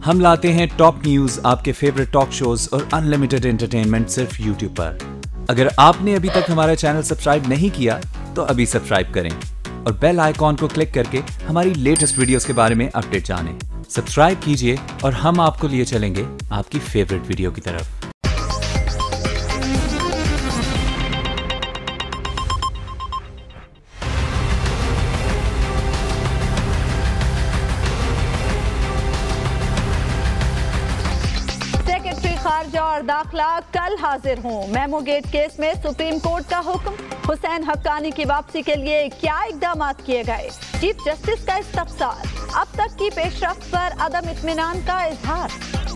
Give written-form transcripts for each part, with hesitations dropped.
हम लाते हैं टॉप न्यूज, आपके फेवरेट टॉक शोज और अनलिमिटेड एंटरटेनमेंट सिर्फ यूट्यूब पर। अगर आपने अभी तक हमारा चैनल सब्सक्राइब नहीं किया तो अभी सब्सक्राइब करें और बेल आइकॉन को क्लिक करके हमारी लेटेस्ट वीडियोस के बारे में अपडेट जानें। सब्सक्राइब कीजिए और हम आपको लिए चलेंगे आपकी फेवरेट वीडियो की तरफ। खारजा और दाखिला कल हाजिर हों। मेमो गेट केस में सुप्रीम कोर्ट का हुक्म। हुसैन हक्कानी की वापसी के लिए क्या इकदाम किए गए? चीफ जस्टिस का इस्तफसार। अब तक की पेशरफ्त पर अदम इत्मीनान का इजहार।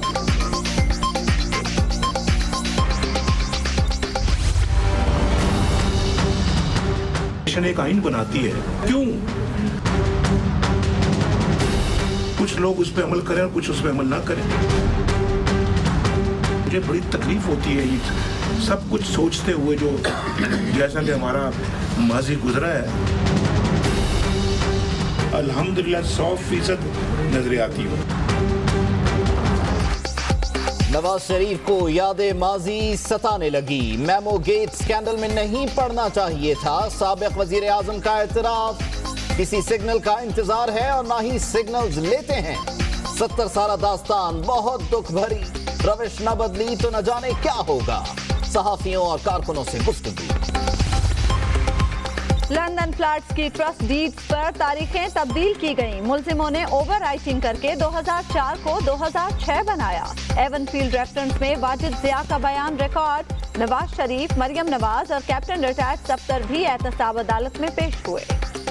एक आइन बनाती है, क्यों कुछ लोग उस पर अमल करें और कुछ उस पर अमल ना करें? मुझे बड़ी तकलीफ होती है सब कुछ सोचते हुए, जो जैसा कि हमारा माजी गुजरा है। अल्हम्दुलिल्लाह 100% नजर आती हो। नवाज शरीफ को यादें माजी सताने लगी। मेमो गेट स्कैंडल में नहीं पड़ना चाहिए था। साबिक वजीर आजम का एतराफ। किसी सिग्नल का इंतजार है और ना ही सिग्नल्स लेते हैं। 70 साला दास्तान बहुत दुख भरी। रविश न बदली तो न जाने क्या होगा। सहाफियों और कारकुनों से गुफ्तगू। लंदन फ्लैट्स की ट्रस्ट डीड्स पर तारीखें तब्दील की गईं। मुल्जिमों ने ओवर राइटिंग करके 2004 को 2006 बनाया। एवनफील्ड रेफरेंस में वाजिद जिया का बयान रिकॉर्ड। नवाज शरीफ, मरियम नवाज और कैप्टन रिटायर्ड सफ्तर भी एहतसाब अदालत में पेश हुए।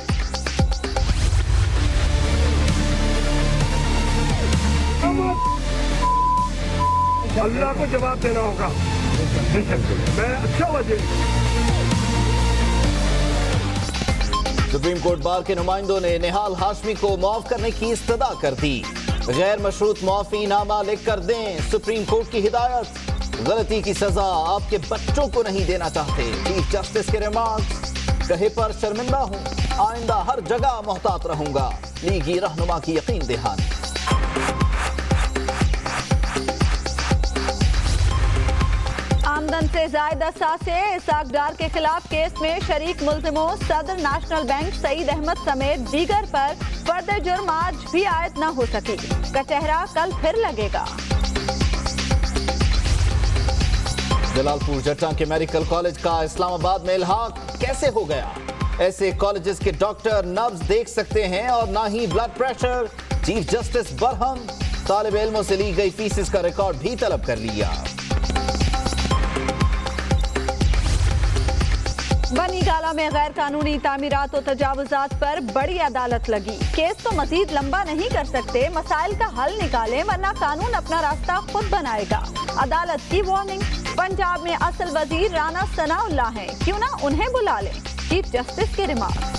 अल्लाह को जवाब देना होगा। मैं अच्छा वजीर। सुप्रीम कोर्ट बार के नुमाइंदों ने निहाल हाशमी को माफ करने की इस्तदा कर दी। गैर मशरूत माफी नामा लिख कर दें, सुप्रीम कोर्ट की हिदायत। गलती की सजा आपके बच्चों को नहीं देना चाहते। चीफ जस्टिस के रिमार्क्स। कहे पर शर्मिंदा हूं, आइंदा हर जगह मोहतात रहूंगा। लीगी रहनुमा की यकीन दहानी। आमदन से ज्यादा सासे इसाक डार के खिलाफ केस में शरीक मुल्जिमों सदर नेशनल बैंक सईद अहमद समेत दीगर पर फर्द जुर्म आज भी आयद न हो सकी। कचहरा कल फिर लगेगा। जलालपुर जट्टा के मेडिकल कॉलेज का इस्लामाबाद में इल्हाक कैसे हो गया? ऐसे कॉलेजेस के डॉक्टर नब्ज देख सकते हैं और ना ही ब्लड प्रेशर। चीफ जस्टिस बरहम। तालिब इल्मों से ली गई फीसिस का रिकॉर्ड भी तलब कर लिया। बनी गाला में गैर कानूनी तामीरात और तजावुजात पर बड़ी अदालत लगी। केस तो मजीद लंबा नहीं कर सकते। मसाइल का हल निकालें वरना कानून अपना रास्ता खुद बनाएगा। अदालत की वार्निंग। पंजाब में असल वजीर राना सनाउल्लाह हैं, क्यों ना उन्हें बुला लें। चीफ जस्टिस के रिमार्क।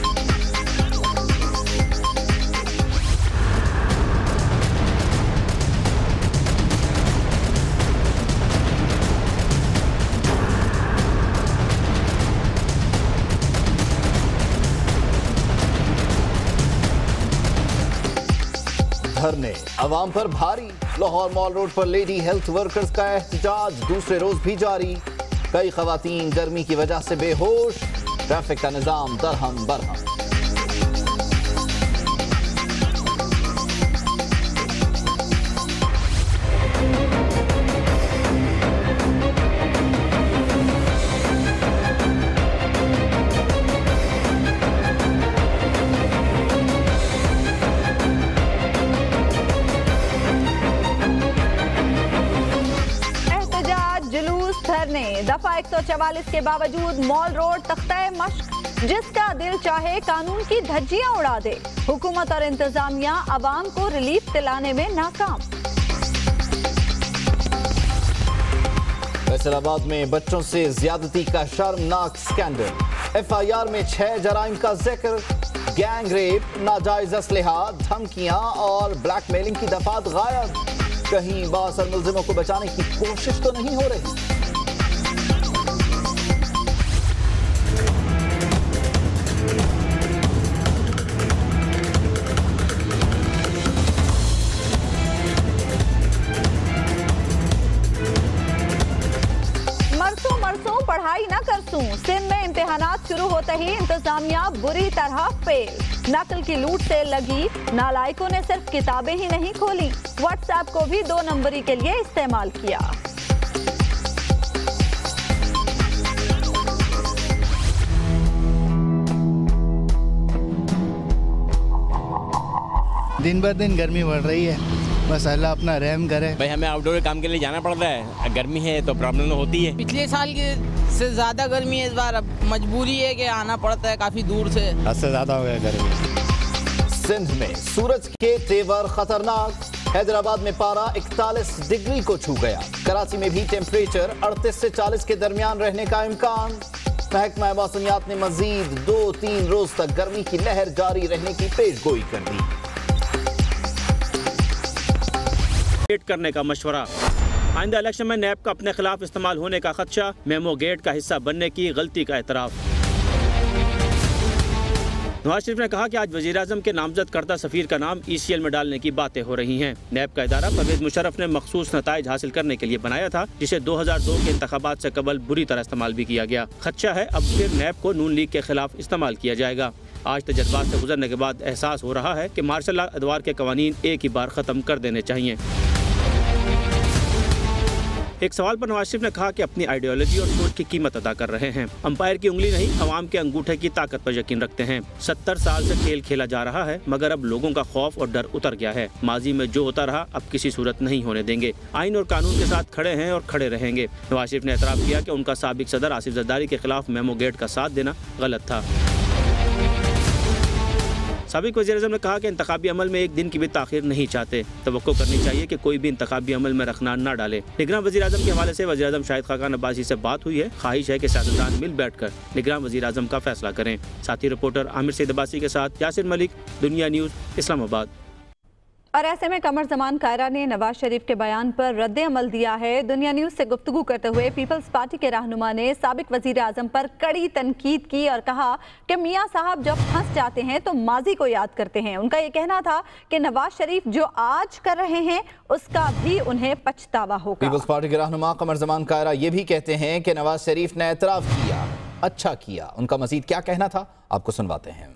धरने अवाम पर भारी। लाहौर मॉल रोड पर लेडी हेल्थ वर्कर्स का एहतजाज दूसरे रोज भी जारी। कई खवातीन गर्मी की वजह से बेहोश। ट्रैफिक का निजाम दरहम बरहम। दफा 144 के बावजूद मॉल रोड तख्ता मश्क। जिसका दिल चाहे कानून की धज्जियां उड़ा दे। हुकूमत और इंतजामिया अवाम को रिलीफ दिलाने में नाकाम। फैसलाबाद में बच्चों से ज्यादती का शर्मनाक स्कैंडल। FIR में 6 जराइम का जिक्र। गैंग रेप, नाजायज असलहा, धमकियां और ब्लैकमेलिंग की दफात गायब। कहीं बाअसर मुल्जिमों को बचाने की कोशिश तो नहीं हो रही। मासूम। सिंध में इम्तिहानात शुरू होते ही इंतजामिया बुरी तरह फेल। नकल की लूट से लगी नालायकों ने सिर्फ किताबें ही नहीं खोली, व्हाट्सएप को भी 2 नंबरी के लिए इस्तेमाल किया। दिन ब दिन गर्मी बढ़ रही है, बस अल्लाह अपना रहम करे। भाई हमें आउटडोर के काम के लिए जाना पड़ रहा है, गर्मी है तो प्रॉब्लम होती है। पिछले साल से ज्यादा गर्मी है इस बार, अब मजबूरी है कि आना पड़ता है काफी दूर से। हद से ज्यादा हो गया गर्मी। सिंध में सूरज के तेवर खतरनाक। हैदराबाद में पारा 41 डिग्री को छू गया। कराची में भी टेम्परेचर 38 से 40 के दरमियान रहने का इम्कान। महकमा मौसमियात ने मजीद 2-3 रोज तक गर्मी की लहर जारी रहने की पेशगोई कर दी। करने का मशवरा। आइंदा इलेक्शन में नैब का अपने खिलाफ इस्तेमाल होने का खदशा। मेमो गेट का हिस्सा बनने की गलती का एतराफ। नवाज शरीफ ने कहा कि आज वज़ीर-ए-आज़म के नामजद करदा सफीर का नाम ECL में डालने की बातें हो रही हैं। नैब का इदारा परवेज मुशर्रफ ने मखसूस नताइज हासिल करने के लिए बनाया था, जिसे 2002 के इंतखाबात से कबल बुरी तरह इस्तेमाल भी किया गया। खदशा है अब फिर नैब को नून लीग के खिलाफ इस्तेमाल किया जाएगा। आज तजर्बात से गुजरने के बाद एहसास हो रहा है कि मार्शल लॉ अदवार के कवानीन एक ही बार ख़त्म कर देने चाहिए। एक सवाल पर नवाज शरीफ ने कहा कि अपनी आइडियोलॉजी और सोच की कीमत अदा कर रहे हैं। अंपायर की उंगली नहीं, अवाम के अंगूठे की ताकत पर यकीन रखते हैं। 70 साल से खेल खेला जा रहा है, मगर अब लोगों का खौफ और डर उतर गया है। माजी में जो होता रहा अब किसी सूरत नहीं होने देंगे। आइन और कानून के साथ खड़े हैं और खड़े रहेंगे। नवाज शरीफ ने एतराफ़ किया कि उनका साबिक सदर आसिफ जरदारी के खिलाफ मेमो गेट का साथ देना गलत था। साबिक वज़ीर-ए-आज़म ने कहा कि इंतखाबी अमल में एक दिन की भी ताख़ीर नहीं चाहते। तवक्को करनी चाहिए कि कोई भी इंतखाबी अमल में रखना ना डाले। निगरान वज़ीर-ए-आज़म के हवाले से वज़ीर-ए-आज़म शाहिद खाकान अब्बासी से बात हुई है। ख्वाहिश है कि सियासतदान मिल बैठकर निगरान वज़ीर-ए-आज़म का फैसला करें। साथी रिपोर्टर आमिर सईद अब्बासी के साथ यासिर मलिक, दुनिया न्यूज़, इस्लामाबाद। और ऐसे में कमर जमान कायरा ने नवाज शरीफ के बयान पर रद्द अमल दिया है। दुनिया न्यूज़ से गुफ्तगू करते हुए पीपल्स पार्टी के रहनुमा ने साबिक वजीर आजम पर कड़ी तनकीद की और कहा कि मियां साहब जब फंस जाते हैं तो माजी को याद करते हैं। उनका ये कहना था कि नवाज शरीफ जो आज कर रहे हैं उसका भी उन्हें पछतावा होगा। पीपल्स पार्टी के रहनुमा कमर जमान कायरा ये भी कहते हैं कि नवाज शरीफ ने एतराफ़ किया, अच्छा किया। उनका मजीद क्या कहना था आपको सुनवाते हैं।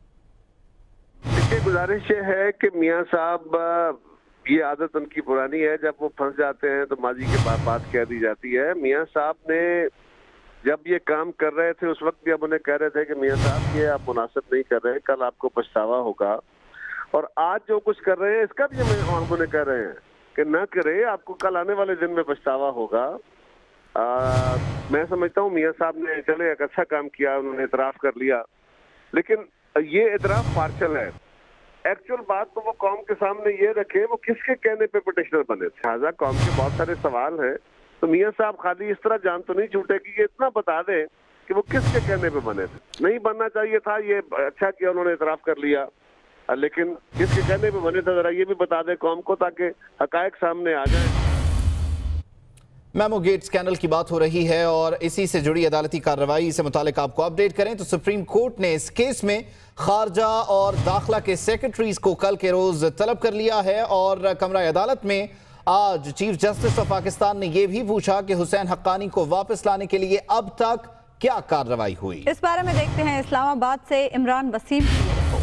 गुजारिश ये है कि मियां साहब, ये आदत उनकी पुरानी है, जब वो फंस जाते हैं तो माजी के बात कह दी जाती है। मियां साहब ने जब ये काम कर रहे थे उस वक्त भी अब उन्हें कह रहे थे कि मियां साहब ये आप मुनासिब नहीं कर रहे, कल आपको पछतावा होगा। और आज जो कुछ कर रहे हैं इसका भी हम उन्हें कह रहे हैं कि न करे, आपको कल आने वाले दिन में पछतावा होगा। मैं समझता हूँ मियां साहब ने चले एक अच्छा काम किया, उन्होंने इतराफ़ कर लिया, लेकिन ये इतराफ़ पार्शल है। एक्चुअल बात तो वो कौम के सामने ये रखे वो किसके कहने पे पिटिशनर बने थे। लिहाजा कौम के बहुत सारे सवाल हैं, तो मियां साहब खाली इस तरह जान तो नहीं छूटे कि ये इतना बता दें कि वो किसके कहने पे बने थे। नहीं बनना चाहिए था, ये अच्छा किया उन्होंने इतराफ़ कर लिया, लेकिन किसके कहने पे बने थे जरा ये भी बता दें कौम को, ताकि हकायक सामने आ जाए। मेमो गेट स्कैंडल की बात हो रही है और इसी से जुड़ी अदालती कार्रवाई से मुतालिक आपको अपडेट करें तो सुप्रीम कोर्ट ने इस केस में खारजा और दाखिला के सेक्रेटरीज को कल के रोज तलब कर लिया है। और कमरा अदालत में आज चीफ जस्टिस ऑफ पाकिस्तान ने यह भी पूछा कि हुसैन हक्कानी को वापस लाने के लिए अब तक क्या कार्रवाई हुई। इस बारे में देखते हैं इस्लामाबाद से इमरान वसीम की report.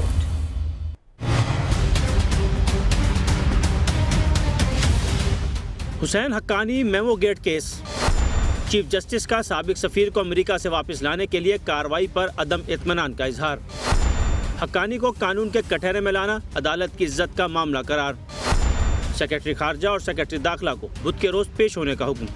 Hussain Haqqani memo gate case. Chief justice का साबिक सफीर को अमेरिका से वापस लाने के लिए कार्रवाई पर अदम इत्मीनान का इजहार। हक्कानी को कानून के कटहरे में लाना अदालत की इज्जत का मामला करार। सेक्रेटरी खारजा और सेक्रेटरी दाखिला को बुध के रोज पेश होने का हुक्म।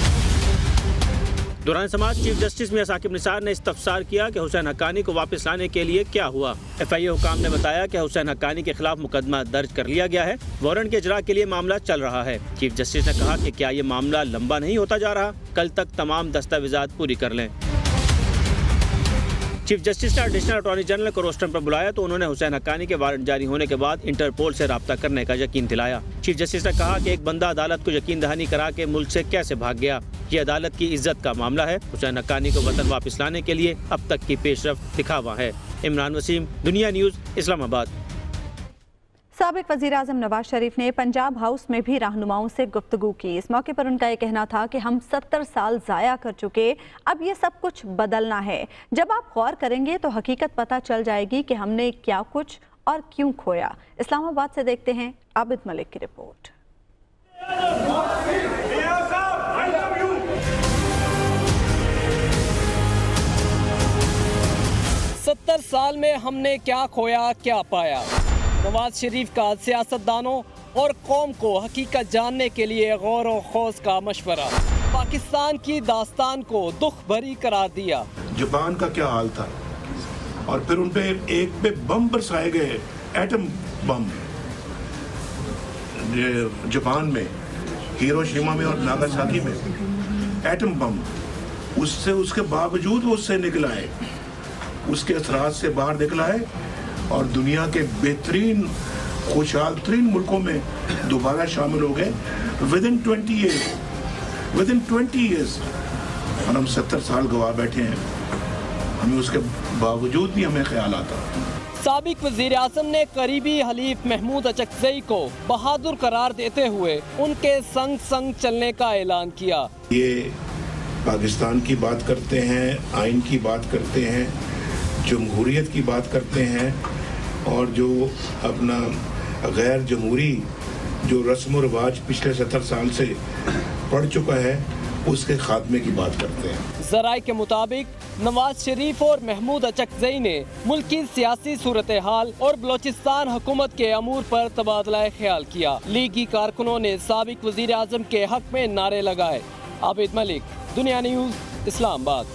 दौरान समाज चीफ जस्टिस मियां साकिब निसार ने इस्तफसार किया कि हुसैन हक्कानी को वापस लाने के लिए क्या हुआ। FIA हुकाम ने बताया कि हुसैन हक्कानी के खिलाफ मुकदमा दर्ज कर लिया गया है, वारंट के इजरा के लिए मामला चल रहा है। चीफ जस्टिस ने कहा कि क्या ये मामला लंबा नहीं होता जा रहा, कल तक तमाम दस्तावेजात पूरी कर लें। चीफ जस्टिस ने एडिशनल अटॉर्नी जनरल को रोस्टर पर बुलाया तो उन्होंने हुसैन हक्कानी के वारंट जारी होने के बाद इंटरपोल से राब्ता करने का यकीन दिलाया। चीफ जस्टिस ने कहा कि एक बंदा अदालत को यकीन दहानी करा के मुल्क से कैसे भाग गया, ये अदालत की इज्जत का मामला है। हुसैन हक्कानी को वतन वापस लाने के लिए अब तक की पेशरफ्त दिखावा है। इमरान वसीम, दुनिया न्यूज़, इस्लामाबाद। साबिक वज़ीर-ए-आज़म नवाज शरीफ ने पंजाब हाउस में भी रहनुमाओं से गुफ्तगू की। इस मौके पर उनका ये कहना था कि हम 70 साल ज़ाया कर चुके, अब ये सब कुछ बदलना है। जब आप गौर करेंगे तो हकीकत पता चल जाएगी कि हमने क्या कुछ और क्यों खोया। इस्लामाबाद से देखते हैं आबिद मलिक की रिपोर्ट। 70 साल में हमने क्या खोया क्या पाया। नवाज शरीफ का सियासतदानों और कौम को हकीकत जानने के लिए गौर और खौज का मशवरा। पाकिस्तान की दास्तान को दुख भरी करार दिया। जापान का क्या हाल था और फिर उन पे एक पे बम बरसाए गए, एटम बम जापान में, हिरोशिमा में और नागासाकी में एटम बम। उससे उसके बावजूद वो उससे निकला है, उसके असरात से बाहर निकला है और दुनिया के बेहतरीन खुशहाल तरीन मुल्कों में दोबारा शामिल हो गए विदिन 20 ईयर्स। और हम 70 साल गवा बैठे हैं, हमें उसके बावजूद भी हमें ख्याल आता। साबिक वज़ीर आज़म ने करीबी हलीफ महमूद अचकज़ई को बहादुर करार देते हुए उनके संग संग चलने का ऐलान किया। ये पाकिस्तान की बात करते हैं, आइन की बात करते हैं, जमहूरियत की बात करते हैं और जो अपना गैर जमहूरी जो रस्म व रिवाज पिछले 70 साल से पड़ चुका है उसके खात्मे की बात करते हैं। ज़राए के मुताबिक नवाज शरीफ और महमूद अचकज़ई ने मुल्क की सियासी सूरत हाल और बलोचिस्तान हुकूमत के अमूर पर तबादला ख्याल किया। लीगी कारकुनों ने साबिक वज़ीर आज़म के हक में नारे लगाए। आबिद मलिक, दुनिया न्यूज़, इस्लामाबाद।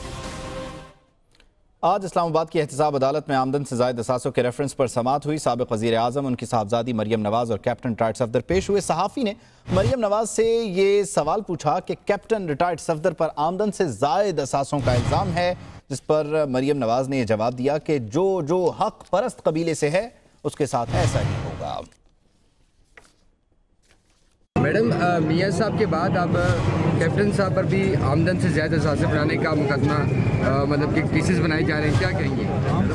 आज इस्लामाबाद की एहतसाब अदालत में आमदन से ज़ायद असासों के रेफरेंस पर समाअत हुई। साबिक वज़ीर आज़म, उनकी साहबजादी मरियम नवाज और कैप्टन रिटायर्ड सफदर पेश हुए। सहाफ़ी ने मरियम नवाज से ये सवाल पूछा कि कैप्टन रिटायर्ड सफदर पर आमदन से ज़ायद असासों का इल्ज़ाम है, जिस पर मरियम नवाज ने यह जवाब दिया कि जो हक परस्त कबीले से है उसके साथ ऐसा ही होगा। मैडम, मियाँ साहब के बाद अब कैप्टन साहब पर भी आमदन से ज़्यादा असासे बनाने का मुकदमा मतलब कि केसेस बनाए जा रहे हैं, क्या कहेंगे?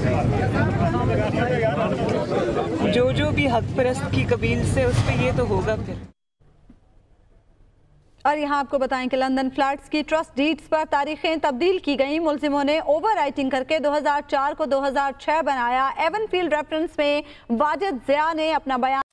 जो भी हक परस्त की कबील से उस पर ये तो होगा फिर। और यहाँ आपको बताएं कि लंदन फ्लैट्स की ट्रस्ट डीड्स पर तारीखें तब्दील की गई। मुलजिमों ने ओवर राइटिंग करके 2004 को 2006 बनाया। एवनफील्ड रेफरेंस में वाजिद ज़िया ने अपना बयान